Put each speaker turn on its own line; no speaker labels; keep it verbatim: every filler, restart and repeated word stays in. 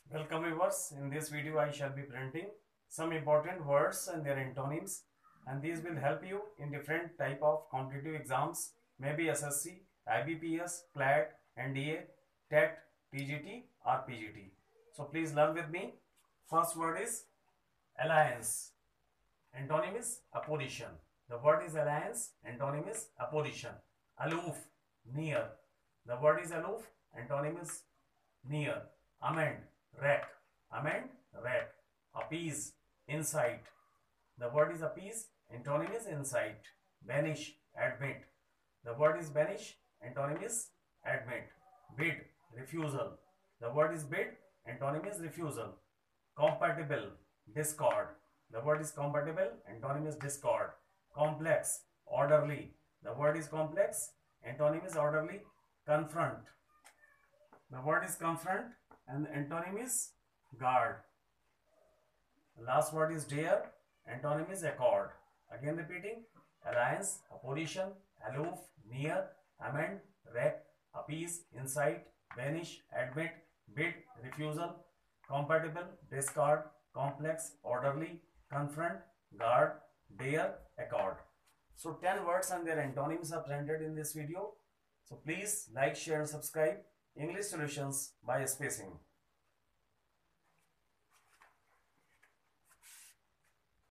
Welcome viewers. In this video I shall be presenting some important words and their antonyms, and these will help you in different type of competitive exams, maybe S S C, I B P S, CLAT, N D A, T E T, T G T or P G T. So please learn with me. First word is alliance. Antonym is opposition. The word is alliance. Antonym is opposition. Aloof, near. The word is aloof. Antonym is near. Amend, rack. Amend, rack. Appease, incite. The word is appease. Antonym is incite. Banish, admit. The word is banish. Antonym is admit. Bid, refusal. The word is bid. Antonym is refusal. Compatible, discord. The word is compatible. Antonym is discord. Complex, orderly. The word is complex. Antonym is orderly. Confront. The word is confront and the antonym is guard. The last word is dare. Antonym is accord. Again repeating: alliance, opposition, aloof, near, amend, wreck, appease, incite, banish, admit, bid, refusal, compatible, discard, complex, orderly, confront, guard, dare, accord. So ten words and their antonyms are presented in this video. So please like, share and subscribe English Solutions by Spacing.